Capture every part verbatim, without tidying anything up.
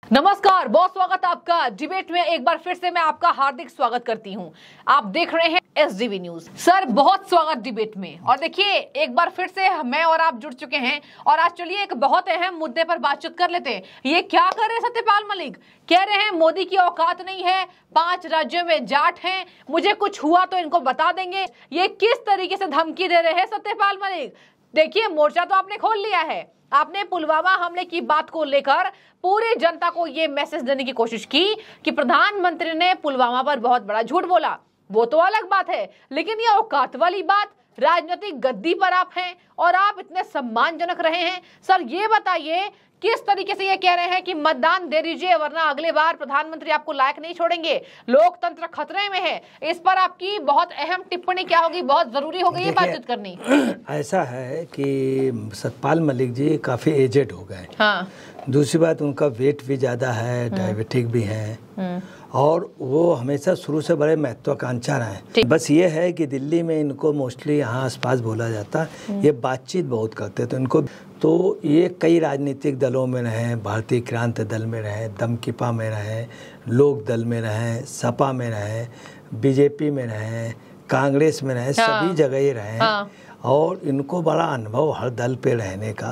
नमस्कार, बहुत स्वागत आपका डिबेट में। एक बार फिर से मैं आपका हार्दिक स्वागत करती हूं। आप देख रहे हैं एसडीवी न्यूज। सर, बहुत स्वागत डिबेट में। और देखिए, एक बार फिर से मैं और आप जुड़ चुके हैं और आज चलिए एक बहुत अहम मुद्दे पर बातचीत कर लेते हैं। ये क्या कर रहे हैं सत्यपाल मलिक? कह रहे हैं मोदी की औकात नहीं है, पांच राज्यों में जाट हैं, मुझे कुछ हुआ तो इनको बता देंगे। ये किस तरीके से धमकी दे रहे हैं सत्यपाल मलिक? देखिए, मोर्चा तो आपने खोल लिया है। आपने पुलवामा हमले की बात को लेकर पूरी जनता को यह मैसेज देने की कोशिश की कि प्रधानमंत्री ने पुलवामा पर बहुत बड़ा झूठ बोला। वो तो अलग बात है, लेकिन ये औकात वाली बात, राजनीतिक गद्दी पर आप हैं और आप इतने सम्मानजनक रहे हैं। सर, ये बताइए किस तरीके से ये कह रहे हैं कि मतदान दे दीजिए वरना अगले बार प्रधानमंत्री आपको लायक नहीं छोड़ेंगे, लोकतंत्र खतरे में है। इस पर आपकी बहुत अहम टिप्पणी क्या होगी? बहुत जरूरी होगी ये बातचीत करनी। ऐसा है कि सतपाल मलिक जी काफी एजेड हो गए। हाँ। दूसरी बात, उनका वेट भी ज्यादा है, डायबिटिक भी है और वो हमेशा शुरू से बड़े महत्वाकांक्षा रहे। बस ये है कि दिल्ली में इनको मोस्टली यहाँ आसपास बोला जाता, ये बातचीत बहुत करते तो इनको। तो ये कई राजनीतिक दलों में रहे, भारतीय क्रांति दल में रहे, दमकिपा में रहे, लोक दल में रहे, सपा में रहे, बीजेपी में रहे, कांग्रेस में रहे, हाँ। सभी जगह ही रहे। हाँ। और इनको बड़ा अनुभव हर दल पे रहने का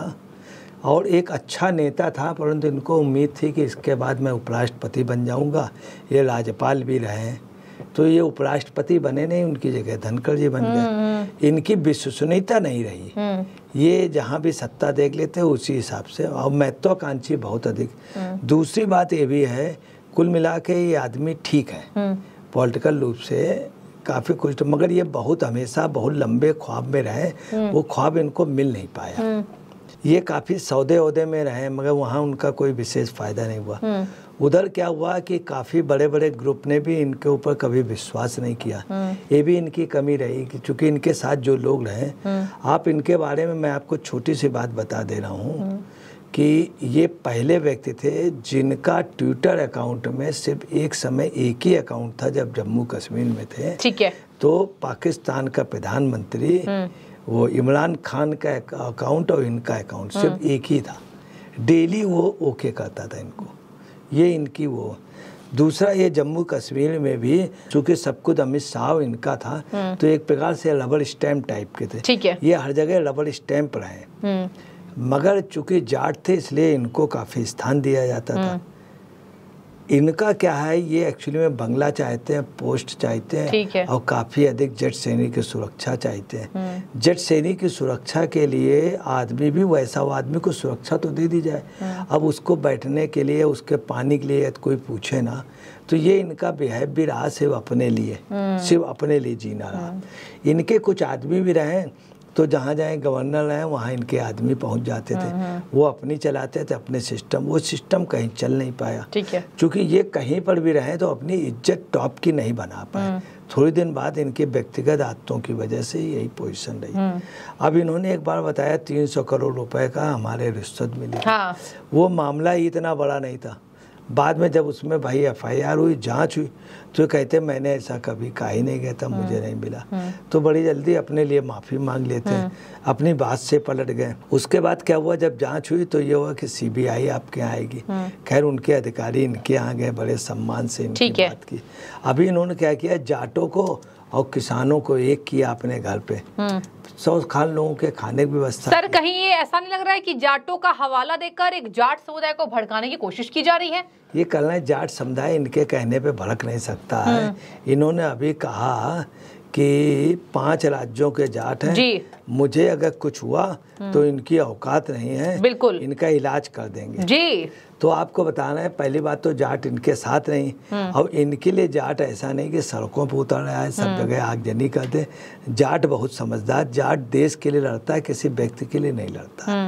और एक अच्छा नेता था, परंतु इनको उम्मीद थी कि इसके बाद मैं उपराष्ट्रपति बन जाऊंगा। ये राज्यपाल भी रहे, तो ये उपराष्ट्रपति बने नहीं, उनकी जगह धनखड़ जी बन गए। इनकी विश्वसनीयता नहीं रही, ये जहाँ भी सत्ता देख लेते उसी हिसाब से, और महत्वाकांक्षी बहुत अधिक। दूसरी बात ये भी है, कुल मिला के ये आदमी ठीक है पॉलिटिकल रूप से, काफ़ी कुछ, मगर ये बहुत हमेशा बहुत लंबे ख्वाब में रहे, वो ख्वाब इनको मिल नहीं पाया। ये काफ़ी सौदे औदे में रहे, मगर वहाँ उनका कोई विशेष फायदा नहीं हुआ। उधर क्या हुआ कि काफ़ी बड़े बड़े ग्रुप ने भी इनके ऊपर कभी विश्वास नहीं किया। ये भी इनकी कमी रही कि चूँकि इनके साथ जो लोग रहे, आप इनके बारे में मैं आपको छोटी सी बात बता दे रहा हूँ कि ये पहले व्यक्ति थे जिनका ट्विटर अकाउंट में सिर्फ एक समय एक ही अकाउंट था। जब जम्मू कश्मीर में थे, ठीक है, तो पाकिस्तान का प्रधानमंत्री वो इमरान खान का अकाउंट और इनका अकाउंट सिर्फ एक ही था। डेली वो ओके करता था इनको, ये इनकी वो। दूसरा, ये जम्मू कश्मीर में भी चूंकि सब कुछ अमित शाह इनका था, तो एक प्रकार से रबर स्टैम्प टाइप के थे, ठीक है, ये हर जगह रबर स्टैम्प रहे। मगर चूंकि जाट थे इसलिए इनको काफ़ी स्थान दिया जाता था। इनका क्या है, ये एक्चुअली में बंगला चाहते हैं, पोस्ट चाहते हैं और काफ़ी अधिक जेट सैनिक की सुरक्षा चाहते हैं। जेट सैनिक की सुरक्षा के लिए आदमी भी वैसा, आदमी को सुरक्षा तो दे दी जाए, अब उसको बैठने के लिए, उसके पानी के लिए कोई पूछे ना। तो ये इनका बिहेव भी रहा सिर्फ अपने लिए, सिर्फ अपने लिए जीना रहा। इनके कुछ आदमी भी रहे, तो जहाँ जहाँ गवर्नर रहे वहाँ इनके आदमी पहुँच जाते थे, वो अपनी चलाते थे अपने सिस्टम, वो सिस्टम कहीं चल नहीं पाया। ठीक है, क्योंकि ये कहीं पर भी रहे तो अपनी इज्जत टॉप की नहीं बना पाए। थोड़ी दिन बाद इनके व्यक्तिगत आदतों की वजह से यही पोजीशन रही। अब इन्होंने एक बार बताया तीन सौ करोड़ रुपए का हमारे रिश्वत मिली। हाँ। वो मामला ही इतना बड़ा नहीं था। बाद में जब उसमें भाई एफ आई आर हुई, जांच हुई, तो कहते मैंने ऐसा कभी कहा ही नहीं गया था, मुझे नहीं मिला। तो बड़ी जल्दी अपने लिए माफ़ी मांग लेते हैं, अपनी बात से पलट गए। उसके बाद क्या हुआ, जब जांच हुई तो ये हुआ कि सी बी आई आपके यहाँ आएगी। खैर, उनके अधिकारी इनके यहाँ गए, बड़े सम्मान से इनकी बात की। अभी इन्होंने क्या किया, जाटों को और किसानों को एक किया अपने घर पे, सौ खान लोगों के खाने की व्यवस्था। सर, कहीं ये ऐसा नहीं लग रहा है कि जाटों का हवाला देकर एक जाट समुदाय को भड़काने की कोशिश की जा रही है? ये कल है, जाट समुदाय इनके कहने पे भड़क नहीं सकता है। इन्होंने अभी कहा कि पांच राज्यों के जाट हैं जी, मुझे अगर कुछ हुआ तो इनकी औकात नहीं है, बिल्कुल इनका इलाज कर देंगे जी। तो आपको बताना है, पहली बात तो जाट इनके साथ नहीं, और इनके लिए जाट ऐसा नहीं कि सड़कों पर उतर रहा है, सब जगह आगजनी करते। जाट बहुत समझदार, जाट देश के लिए लड़ता है, किसी व्यक्ति के लिए नहीं लड़ता।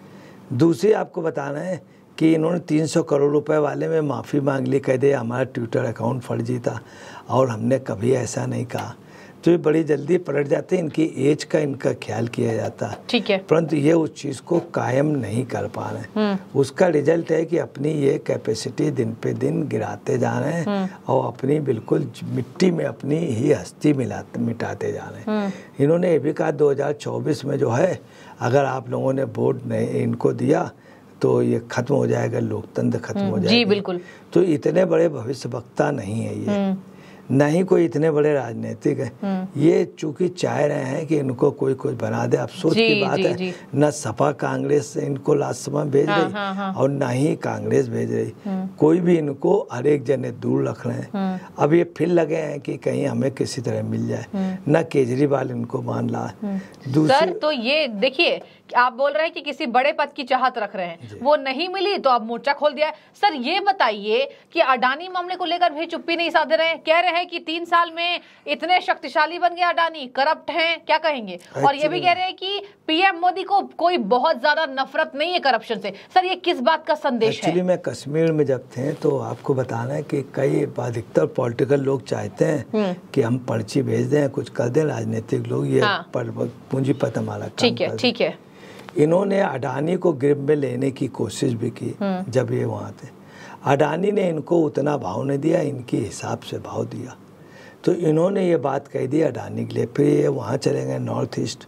दूसरी आपको बताना है कि इन्होंने तीन सौ करोड़ रुपए वाले में माफ़ी मांग ली, कह दे हमारा ट्विटर अकाउंट फर्जी था और हमने कभी ऐसा नहीं कहा। तो ये बड़ी जल्दी पलट जाते हैं, इनकी एज का इनका ख्याल किया जाता है, ठीक है, परंतु ये उस चीज़ को कायम नहीं कर पा रहे। उसका रिजल्ट है कि अपनी ये कैपेसिटी दिन पे दिन गिराते जा रहे हैं और अपनी बिल्कुल मिट्टी में अपनी ही हस्ती मिलाते मिटाते जा रहे हैं। इन्होंने ये भी कहा दो हज़ार चौबीस में जो है, अगर आप लोगों ने वोट नहीं इनको दिया तो ये खत्म हो जाएगा, लोकतंत्र खत्म हो जाएगा। जी बिल्कुल। तो इतने बड़े भविष्य वक्ता नहीं है ये, न ही कोई इतने बड़े राजनीतिक है। ये चूंकि चाह रहे हैं कि इनको कोई कुछ बना दे। अफसोस की बात है, न सपा कांग्रेस इनको लाजमा भेज रही, हाँ, हाँ। और न ही कांग्रेस भेज रही। कोई भी इनको हर एक जने दूर रख रहे हैं। अब ये फिर लगे हैं कि कहीं हमें किसी तरह मिल जाए, न केजरीवाल इनको मान रहा है। सर तो ये देखिए, आप बोल रहे हैं कि किसी बड़े पद की चाहत रख रहे हैं, वो नहीं मिली तो अब मोर्चा खोल दिया है। सर ये बताइए कि अडानी मामले को लेकर भी चुप्पी नहीं साधे रहे हैं, कह रहे हैं कि तीन साल में इतने शक्तिशाली बन गए अडानी, करप्ट हैं, क्या कहेंगे? और ये भी कह रहे हैं कि पीएम मोदी को कोई बहुत ज्यादा नफरत नहीं है करप्शन से। सर ये किस बात का संदेश है? एक्चुअली मैं कश्मीर में जब थे तो आपको बताना है कि कई अधिकतर पॉलिटिकल लोग चाहते हैं कि हम पर्ची भेज दें, कुछ कर दें, राजनीतिक लोग ये हाँ। पूंजीपत हमारा ठीक है, ठीक है। इन्होंने अडानी को गिरफ्त में लेने की कोशिश भी की जब ये वहाँ थे। अडानी ने इनको उतना भाव नहीं दिया, इनके हिसाब से भाव दिया। तो इन्होंने ये बात कह दी अडानी के लिए। फिर ये वहाँ चले गए नॉर्थ ईस्ट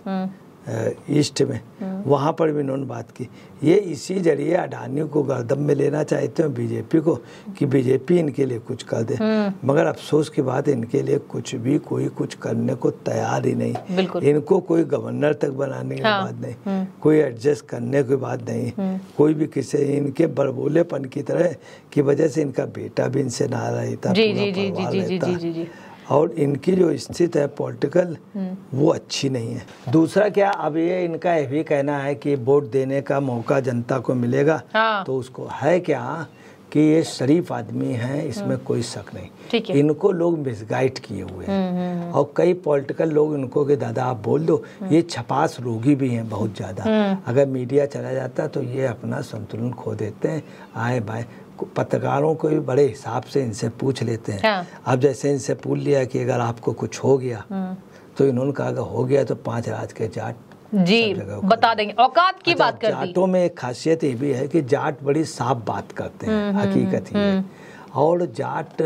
ईस्ट में, वहाँ पर भी इन्होंने बात की। ये इसी जरिए अडानी को गर्दन में लेना चाहते हैं बीजेपी को, कि बीजेपी इनके लिए कुछ कर दे। मगर अफसोस की बात है, इनके लिए कुछ भी कोई कुछ करने को तैयार ही नहीं। इनको कोई गवर्नर तक बनाने की हाँ। बात नहीं, कोई एडजस्ट करने की बात नहीं, कोई भी किसी इनके बड़बोलेपन की तरह की वजह से इनका बेटा भी इनसे नाराज रहता, पूरा परिवार रहता। और इनकी जो स्थिति है पॉलिटिकल, वो अच्छी नहीं है। दूसरा क्या, अब ये इनका ये भी कहना है कि वोट देने का मौका जनता को मिलेगा, हाँ। तो उसको है क्या कि ये शरीफ आदमी हैं, इसमें कोई शक नहीं। इनको लोग मिसगाइड किए हुए हैं, और कई पॉलिटिकल लोग इनको कि दादा आप बोल दो। ये छपास रोगी भी हैं बहुत ज़्यादा। अगर मीडिया चला जाता तो ये अपना संतुलन खो देते हैं। आए बाए पत्रकारों को भी बड़े हिसाब से इनसे पूछ लेते हैं। हाँ। अब जैसे इनसे पूछ लिया कि अगर आपको कुछ हो गया, तो इन्होंने कहा अगर हो गया तो पांच राज के जाट जी बता देंगे, औकात की अच्छा, बात कर दी। जाटों में एक खासियत ये भी है कि जाट बड़ी साफ बात करते हैं, हकीकत ही है। और जाट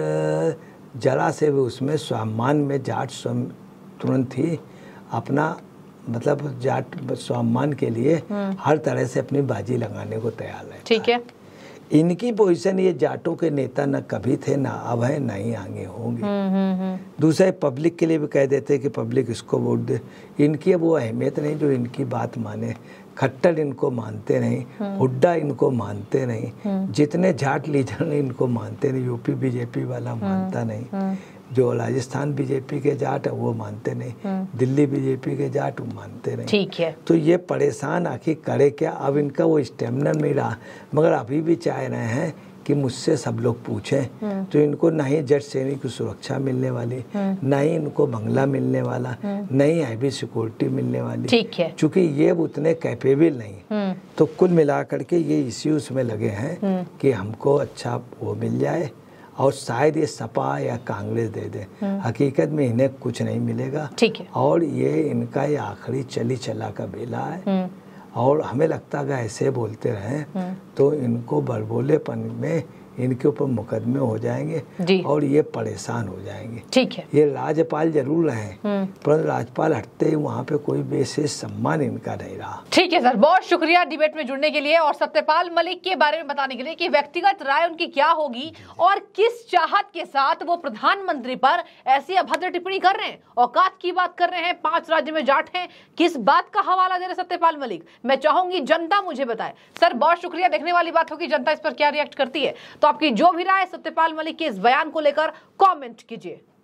जरा से भी उसमें स्वाभिमान में जाट तुरंत ही अपना मतलब जाट स्वाभिमान के लिए हर तरह से अपनी बाजी लगाने को तैयार है। ठीक है। इनकी पोजीशन, ये जाटों के नेता न कभी थे, ना अब है, ना ही आगे होंगे। दूसरे पब्लिक के लिए भी कह देते कि पब्लिक इसको वोट दे। इनकी वो अहमियत नहीं जो इनकी बात माने। खट्टर इनको मानते नहीं, हुड्डा इनको मानते नहीं, जितने जाट लीडर इनको मानते नहीं। यूपी बीजेपी वाला मानता नहीं, जो राजस्थान बीजेपी के जाट है वो मानते नहीं, दिल्ली बीजेपी के जाट वो मानते नहीं। ठीक है। तो ये परेशान आखिर करे क्या? अब इनका वो स्टेमिना नहीं रहा, मगर अभी भी चाह रहे हैं कि मुझसे सब लोग पूछें। तो इनको ना ही जट सैनिक की सुरक्षा मिलने वाली, ना ही इनको बंगला मिलने वाला, ना ही हैवी सिक्योरिटी मिलने वाली। ठीक है। चूंकि ये उतने कैपेबल नहीं, तो कुल मिलाकर के ये इश्यूज में लगे हैं कि हमको अच्छा वो मिल जाए, और शायद ये सपा या कांग्रेस दे दे। हकीकत में इन्हें कुछ नहीं मिलेगा। ठीक है। और ये इनका ये आखिरी चली चला का बेला है। और हमें लगता है ऐसे बोलते रहें तो इनको बड़बोलेपन में इनके ऊपर मुकदमे हो जाएंगे और ये परेशान हो जाएंगे। ठीक है। ये राज्यपाल जरूर रहे, परंतु राज्यपाल हटते ही वहाँ पे कोई विशेष सम्मान इनका नहीं रहा। ठीक है सर, बहुत शुक्रिया डिबेट में जुड़ने के लिए और सत्यपाल मलिक के बारे में बताने के लिए कि व्यक्तिगत राय उनकी क्या होगी और किस चाहत के साथ वो प्रधानमंत्री पर ऐसी अभद्र टिप्पणी कर रहे हैं, औकात की बात कर रहे हैं, पांच राज्य में जाट हैं, किस बात का हवाला दे रहे सत्यपाल मलिक। मैं चाहूंगी जनता मुझे बताए। सर बहुत शुक्रिया। देखने वाली बात होगी जनता इस पर क्या रिएक्ट करती है। तो आपकी जो भी राय सत्यपाल मलिक के इस बयान को लेकर कमेंट कीजिए।